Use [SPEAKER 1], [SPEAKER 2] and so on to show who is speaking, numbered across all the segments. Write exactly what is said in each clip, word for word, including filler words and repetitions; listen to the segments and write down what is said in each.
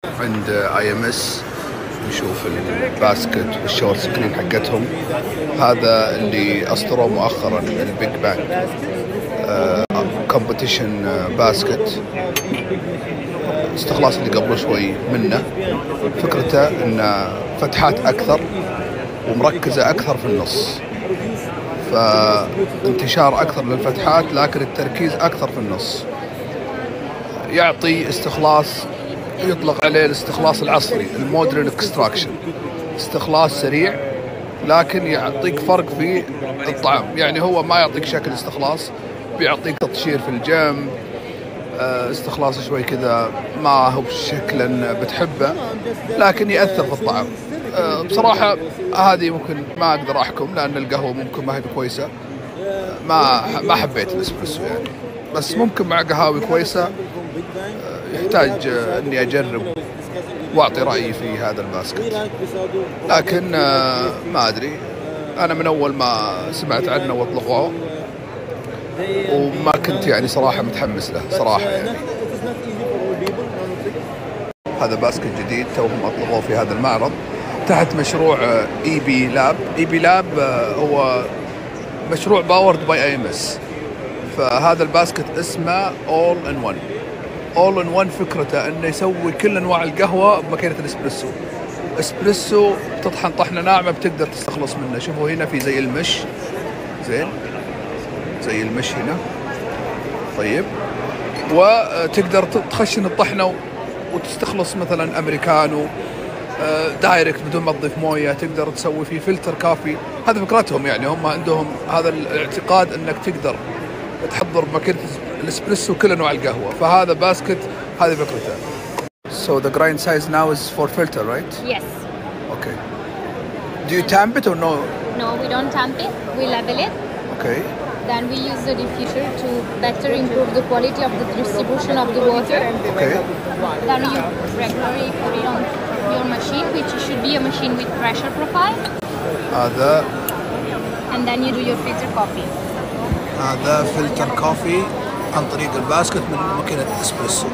[SPEAKER 1] عند اي ام اس نشوف الباسكت والشورت سكرين حقتهم. هذا اللي اصدروه مؤخرا البيج بانج كومبيتيشن باسكت. استخلاص اللي قبل شوي منه فكرته ان فتحات اكثر ومركزة اكثر في النص، فانتشار اكثر للفتحات لكن التركيز اكثر في النص. يعطي استخلاص يطلق عليه الاستخلاص العصري، المودرن اكستراكشن، استخلاص سريع لكن يعطيك فرق في الطعم. يعني هو ما يعطيك شكل استخلاص، بيعطيك تطشير في الجنب، استخلاص شوي كذا ما هو شكلا بتحبه لكن يأثر في الطعم. بصراحة هذه ممكن ما أقدر أحكم لأن القهوة ممكن ما هي كويسة، ما ما حبيت الإسبريسو يعني، بس ممكن مع قهاوي كويسة يحتاج إني أجرب وأعطي رأيي في هذا الباسكت. لكن ما أدري، أنا من أول ما سمعت عنه وأطلقوه وما كنت يعني صراحة متحمس له صراحة يعني. هذا باسكت جديد توهم أطلقوه في هذا المعرض تحت مشروع اي بي لاب. اي بي لاب هو مشروع باورد باي اي ام اس. فهذا الباسكت اسمه اول ان ون. اول ان ون فكرته انه يسوي كل انواع القهوة بماكينة الاسبريسو. اسبريسو تطحن طحنة ناعمة بتقدر تستخلص منه. شوفوا هنا في زي المش، زين زي المش هنا، طيب، وتقدر تخشن الطحنة وتستخلص مثلا امريكانو دايركت بدون ما تضيف مويه. تقدر تسوي فيه فلتر كافي. هذا فكرتهم يعني، هم عندهم هذا الاعتقاد انك تقدر تحضر ماكينة الاسبريسو كل انواع القهوه. فهذا باسكت هذه فكرته. So the grind size now is for filter, right?
[SPEAKER 2] Yes.
[SPEAKER 1] Okay. Do you tamp it or no?
[SPEAKER 2] No, we don't tamp it. We level it.
[SPEAKER 1] Okay.
[SPEAKER 2] Then we use the diffuser to better improve the quality of the distribution of the water.
[SPEAKER 1] Okay.
[SPEAKER 2] Then you regularly put it on your machine, which should be a machine with pressure profile.
[SPEAKER 1] هذا.
[SPEAKER 2] And then you do your filter coffee.
[SPEAKER 1] هذا فلتر كوفي عن طريق الباسكت من ماكينة الاسبريسو.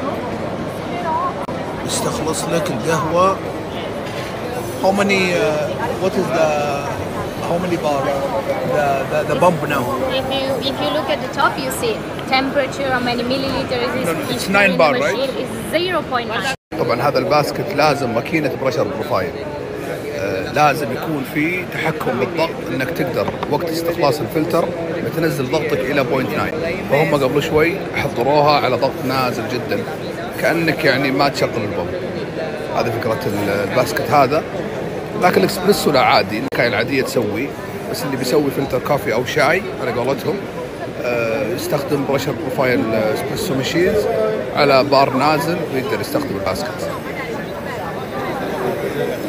[SPEAKER 1] يستخلص لك القهوة. How many? Uh, what is the? How many bar? The the, the bump now.
[SPEAKER 2] If you if you look at the top, you see temperature, how many milliliters is
[SPEAKER 1] No, no, it's
[SPEAKER 2] is
[SPEAKER 1] nine
[SPEAKER 2] in
[SPEAKER 1] bar,
[SPEAKER 2] the
[SPEAKER 1] right?
[SPEAKER 2] machine is zero point nine.
[SPEAKER 1] طبعا هذا الباسكت لازم ماكينة بريشر بروفايل. آه لازم يكون في تحكم بالضغط انك تقدر وقت استخلاص الفلتر بتنزل ضغطك الى بوينت ناين. فهم قبل شوي حضروها على ضغط نازل جدا كأنك يعني ما تشغل البوم. هذه فكرة الباسكت هذا. لكن الاسبريسو لا عادي، النكاية العادية تسوي، بس اللي بيسوي فلتر كافي او شاي على قولتهم آه يستخدم بريشر بروفايل اسبريسو ماشينز على بار نازل ويقدر يستخدم الباسكت.